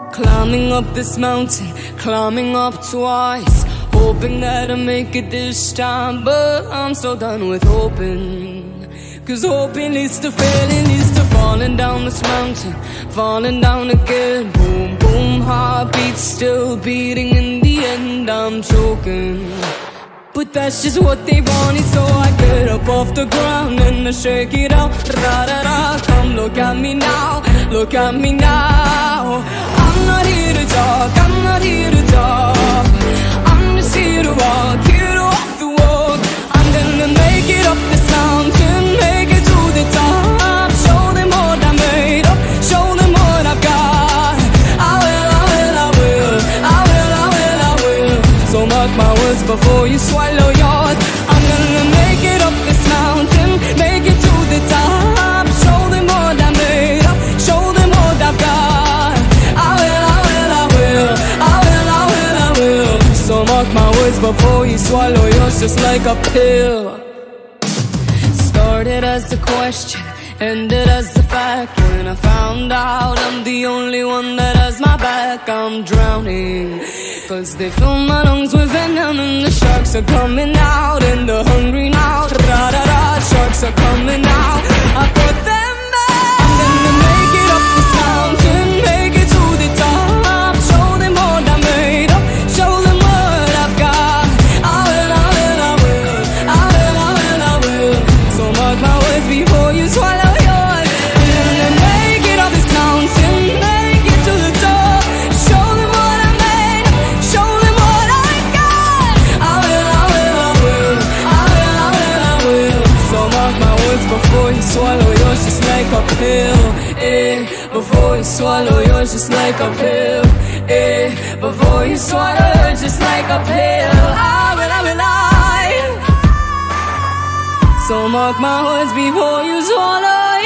Climbing up this mountain, climbing up twice, hoping that I make it this time, but I'm so done with hoping. 'Cause hoping leads to failing, leads to falling down this mountain, falling down again. Boom, boom, heartbeat still beating. In the end I'm choking, but that's just what they wanted. So I get up off the ground and I shake it out. Ra-da-da, come look at me now, look at me now. I'm not here to talk, I'm not here to talk. I'm just here to walk the walk. I'm gonna make it up this mountain, make it to the top. Show them what I made up, show them what I've got. I will, I will, I will, I will, I will, I will. So mark my words before you swallow yours. I'm gonna make it up this mountain, make it to the top. Show them what I made up, show them what I've got. I will, I will, I will, I will, I will, I will. So mark my words before you swallow yours, just like a pill. Started as a question, ended as a fact. When I found out I'm the only one that has my back, I'm drowning. 'Cause they fill my lungs with venom and the sharks are coming out. And the hungry now, ra-da-da, sharks are coming out. I put them back. I'm gonna make it up this mountain, make it to the top. Show them what I made up, show them what I've got. I will, I will, I will, I will, I will, I will. So mark my words before you swallow yours. I'm gonna make it up this mountain, make it to the top. Show them what I made up, show them what I got. I will, I will, I will, I will, I will, I will. So mark my words before you swallow yours, just like a pill. Before you swallow yours, just like a pill. Before you swallow yours, just like a pill. I will, I will, I. So mark my words before you swallow